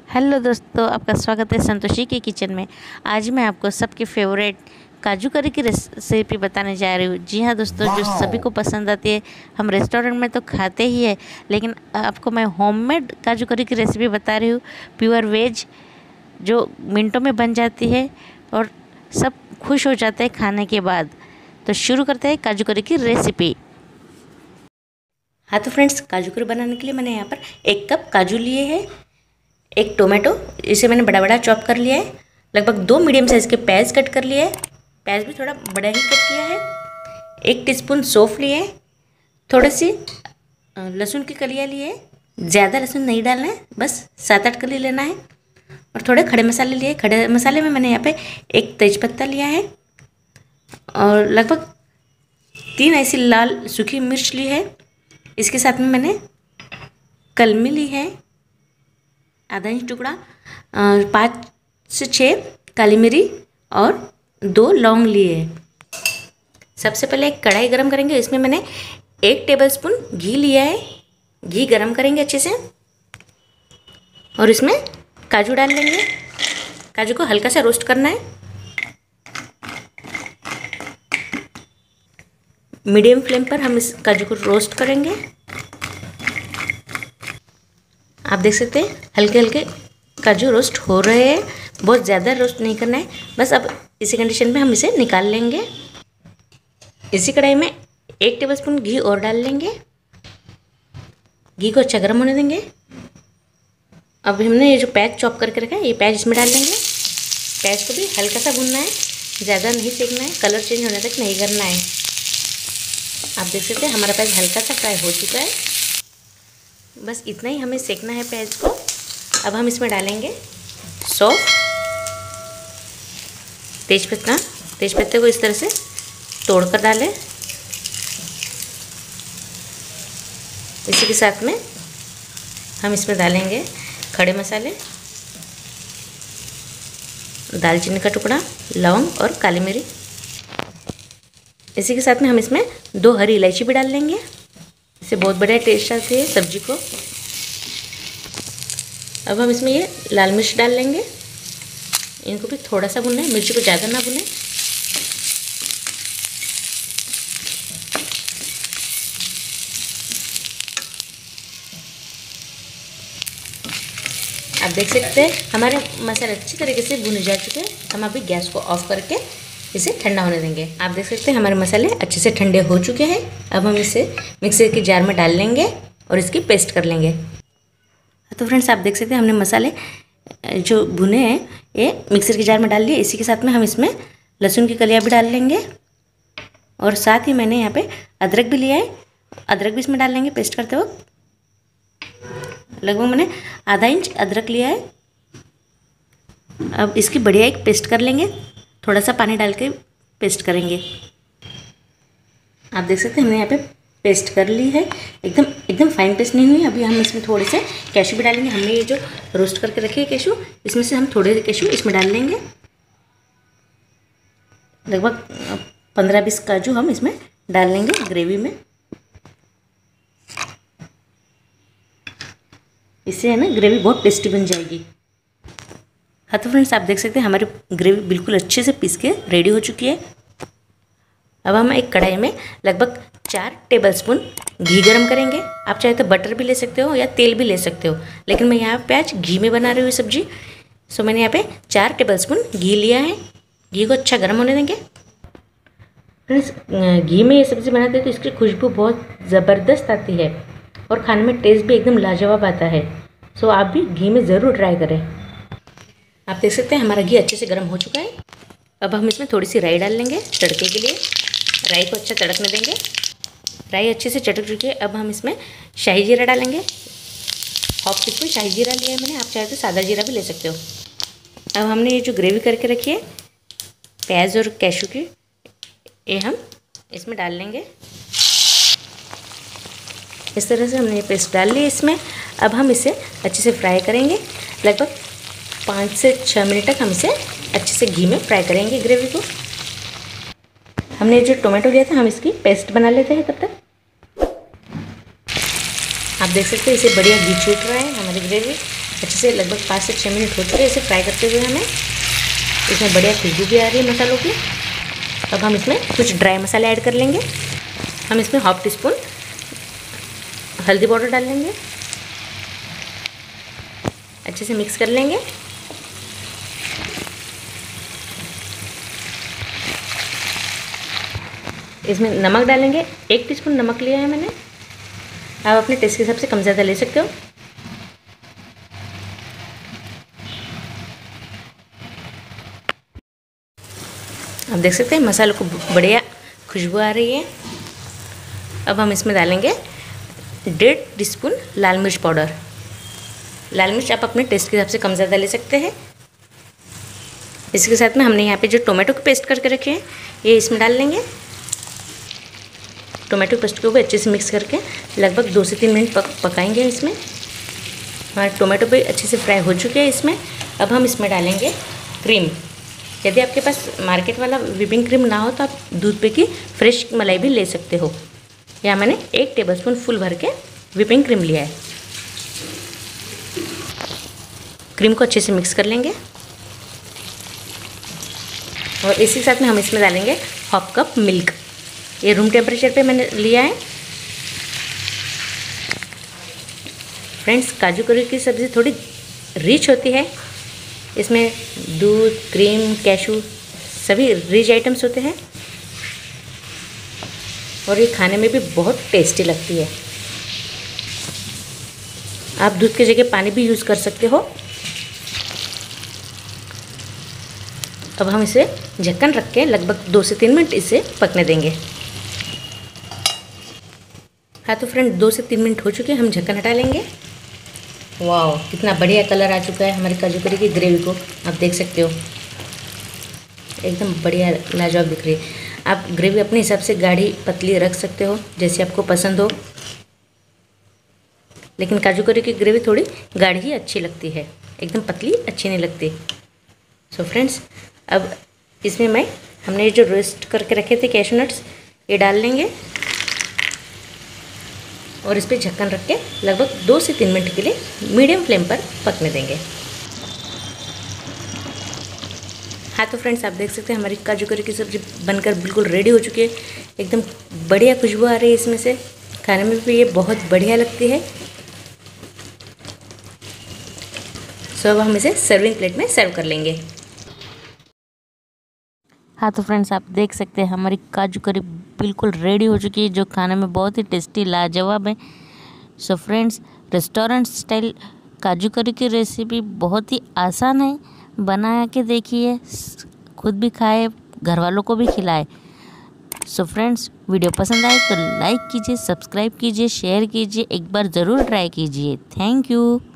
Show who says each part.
Speaker 1: Hello दोस्तों, आपका स्वागत है संतोषी के किचन में। आज मैं आपको सबके फेवरेट काजू करी की रेसिपी बताने जा रही हूँ। जी हाँ दोस्तों, जो सभी को पसंद आती है। हम रेस्टोरेंट में तो खाते ही है, लेकिन आपको मैं होममेड काजू करी की रेसिपी बता रही हूँ। प्योर वेज, जो मिनटों में बन जाती है और सब खुश हो जाते हैं खाने के बाद। तो शुरू करते हैं काजू करी की रेसिपी। हाँ तो फ्रेंड्स, काजू करी बनाने के लिए मैंने यहाँ पर 1 कप काजू लिए हैं, 1 टोमेटो इसे मैंने बड़ा बड़ा चॉप कर लिया है, लगभग 2 मीडियम साइज़ के प्याज कट कर लिए है, प्याज भी थोड़ा बड़ा ही कट किया है, 1 टीस्पून सौंफ लिए, थोड़ी सी लहसुन की कलियाँ लिए, ज़्यादा लहसुन नहीं डालना है, बस 7-8 कली लेना है, और थोड़े खड़े मसाले लिए। खड़े मसाले में मैंने यहाँ पे 1 तेज़पत्ता लिया है और लगभग 3 ऐसी लाल सूखी मिर्च ली है। इसके साथ में मैंने कलमी ली है, आधा इंच टुकड़ा, 5 से 6 काली मिरी और 2 लौंग लिए हैं। सबसे पहले एक कढ़ाई गरम करेंगे। इसमें मैंने 1 टेबलस्पून घी लिया है। घी गरम करेंगे अच्छे से और इसमें काजू डाल लेंगे। काजू को हल्का सा रोस्ट करना है। मीडियम फ्लेम पर हम इस काजू को रोस्ट करेंगे। आप देख सकते हैं हल्के हल्के काजू रोस्ट हो रहे हैं, बहुत ज़्यादा रोस्ट नहीं करना है। बस अब इसी कंडीशन में हम इसे निकाल लेंगे। इसी कढ़ाई में 1 टेबलस्पून घी और डाल लेंगे। घी को अच्छा गर्म होने देंगे। अब हमने ये जो प्याज चॉप करके रखा है, ये प्याज इसमें डाल देंगे। प्याज को भी हल्का सा भूनना है, ज़्यादा नहीं सेकना है, कलर चेंज होने तक नहीं करना है। आप देख सकते हैं हमारा प्याज हल्का सा फ्राई हो चुका है। बस इतना ही हमें सेकना है प्याज को। अब हम इसमें डालेंगे सौंफ, तेजपत्ते को इस तरह से तोड़कर डालें। इसी के साथ में हम इसमें डालेंगे खड़े मसाले, दालचीनी का टुकड़ा, लौंग और काली मिरी। इसी के साथ में हम इसमें 2 हरी इलायची भी डाल लेंगे। इससे बहुत बढ़िया टेस्ट आती है सब्जी को। अब हम इसमें ये लाल मिर्च डाल लेंगे। इनको भी थोड़ा सा भुनना है, मिर्ची को ज़्यादा ना भुने। आप देख सकते हैं हमारे मसाले अच्छी तरीके से भुने जा चुके हैं। हम अभी गैस को ऑफ करके इसे ठंडा होने देंगे। आप देख सकते हैं हमारे मसाले अच्छे से ठंडे हो चुके हैं। अब हम इसे मिक्सर के जार में डाल लेंगे और इसकी पेस्ट कर लेंगे। तो फ्रेंड्स, आप देख सकते हैं हमने मसाले जो भुने हैं ये मिक्सर के जार में डाल लिए। इसी के साथ में हम इसमें लहसुन की कलियाँ भी डाल लेंगे और साथ ही मैंने यहाँ पे अदरक भी लिया है। अदरक भी इसमें डाल लेंगे पेस्ट करते वक्त। लगभग मैंने आधा इंच अदरक लिया है। अब इसकी बढ़िया एक पेस्ट कर लेंगे, थोड़ा सा पानी डाल के पेस्ट करेंगे। आप देख सकते हैं हमने यहाँ पे पेस्ट कर ली है। एकदम फाइन पेस्ट नहीं हुई। अभी हम इसमें थोड़े से कैशू भी डालेंगे। हमने ये जो रोस्ट करके रखे हैं कैशू, इसमें से हम थोड़े से कैशू इसमें डाल लेंगे। लगभग 15-20 काजू हम इसमें डाल लेंगे ग्रेवी में। इससे है ना ग्रेवी बहुत टेस्टी बन जाएगी। हाँ तो फ्रेंड्स, आप देख सकते हैं हमारी ग्रेवी बिल्कुल अच्छे से पीस के रेडी हो चुकी है। अब हम एक कढ़ाई में लगभग 4 टेबलस्पून घी गरम करेंगे। आप चाहे तो बटर भी ले सकते हो या तेल भी ले सकते हो, लेकिन मैं यहाँ पे आज घी में बना रही हूँ सब्जी। सो मैंने यहाँ पे 4 टेबलस्पून घी लिया है। घी को अच्छा गर्म होने देंगे। फ्रेंड्स, घी में ये सब्ज़ी बनाते हैं तो इसकी खुशबू बहुत ज़बरदस्त आती है और खाने में टेस्ट भी एकदम लाजवाब आता है। सो आप भी घी में ज़रूर ट्राई करें। आप देख सकते हैं हमारा घी अच्छे से गर्म हो चुका है। अब हम इसमें थोड़ी सी राई डाल लेंगे तड़के के लिए। राई को अच्छा तड़कने देंगे। राई अच्छे से चटक चुकी है। अब हम इसमें शाही जीरा डालेंगे। 1/2 टीस्पून शाही जीरा लिया है मैंने, आप चाहे तो सादा जीरा भी ले सकते हो। अब हमने ये जो ग्रेवी करके रखी है प्याज और कैशू की, ये हम इसमें डाल लेंगे। इस तरह से हमने ये पेस्ट डाल ली इसमें। अब हम इसे अच्छे से फ्राई करेंगे। लगभग 5 से 6 मिनट तक हम इसे अच्छे से घी में फ्राई करेंगे ग्रेवी को। हमने जो टोमेटो लिया था हम इसकी पेस्ट बना लेते हैं तब तक। आप आप देख सकते हैं इसे बढ़िया घी छूट रहा है। हमारी ग्रेवी अच्छे से लगभग 5 से 6 मिनट हो चुके हैं इसे फ्राई करते हुए। हमें इसमें बढ़िया खुशबू भी आ रही है मसालों की। अब हम इसमें कुछ ड्राई मसाले ऐड कर लेंगे। हम इसमें 1/2 टीस्पून हल्दी पाउडर डाल लेंगे, अच्छे से मिक्स कर लेंगे। इसमें नमक डालेंगे, 1 टीस्पून नमक लिया है मैंने। आप अपने टेस्ट के हिसाब से कम ज़्यादा ले सकते हो। आप देख सकते हैं मसालों को बढ़िया खुशबू आ रही है। अब हम इसमें डालेंगे 1.5 टीस्पून लाल मिर्च पाउडर। लाल मिर्च आप अपने टेस्ट के हिसाब से कम ज़्यादा ले सकते हैं। इसके साथ में हमने यहाँ पे जो टोमेटो की पेस्ट करके रखे हैं ये इसमें डाल लेंगे। टोमेटो पेस्ट को भी अच्छे से मिक्स करके लगभग 2 से 3 मिनट पकाएंगे। इसमें हमारे टोमेटो भी अच्छे से फ्राई हो चुके हैं। इसमें अब हम इसमें डालेंगे क्रीम। यदि आपके पास मार्केट वाला व्हिपिंग क्रीम ना हो तो आप दूध पे की फ्रेश मलाई भी ले सकते हो। यहाँ मैंने 1 टेबलस्पून फुल भर के व्हिपिंग क्रीम लिया है। क्रीम को अच्छे से मिक्स कर लेंगे और इसी साथ में हम इसमें डालेंगे 1/2 कप मिल्क। ये रूम टेम्परेचर पे मैंने लिया है। फ्रेंड्स, काजू करी की सब्ज़ी थोड़ी रिच होती है। इसमें दूध, क्रीम, कैशू सभी रिच आइटम्स होते हैं और ये खाने में भी बहुत टेस्टी लगती है। आप दूध की जगह पानी भी यूज़ कर सकते हो। अब हम इसे ढक्कन रख के लगभग 2 से 3 मिनट इसे पकने देंगे। हाँ तो फ्रेंड 2 से 3 मिनट हो चुके हैं, हम ढक्कन हटा लेंगे। वाह, कितना बढ़िया कलर आ चुका है हमारी काजू करी की ग्रेवी को। आप देख सकते हो एकदम बढ़िया लाजवाब दिख रही है। आप ग्रेवी अपने हिसाब से गाढ़ी पतली रख सकते हो जैसे आपको पसंद हो, लेकिन काजू करी की ग्रेवी थोड़ी गाढ़ी ही अच्छी लगती है, एकदम पतली अच्छी नहीं लगती। सो फ्रेंड्स, अब इसमें हमने जो रोस्ट करके रखे थे कैशू नट्स ये डाल लेंगे और इस पर ढक्कन रख के लगभग 2 से 3 मिनट के लिए मीडियम फ्लेम पर पकने देंगे। हाँ तो फ्रेंड्स, आप देख सकते हैं हमारी काजू करी की सब्ज़ी बनकर बिल्कुल रेडी हो चुकी है। एकदम बढ़िया खुशबू आ रही है इसमें से, खाने में भी ये बहुत बढ़िया लगती है। सो अब हम इसे सर्विंग प्लेट में सर्व कर लेंगे।
Speaker 2: हाँ तो फ्रेंड्स, आप देख सकते हैं हमारी काजू करी बिल्कुल रेडी हो चुकी है जो खाने में बहुत ही टेस्टी लाजवाब है। सो फ्रेंड्स, रेस्टोरेंट स्टाइल काजू करी की रेसिपी बहुत ही आसान है, बना के देखिए, खुद भी खाए, घर वालों को भी खिलाए। सो फ्रेंड्स, वीडियो पसंद आए तो लाइक कीजिए, सब्सक्राइब कीजिए, शेयर कीजिए, एक बार ज़रूर ट्राई कीजिए। Thank you.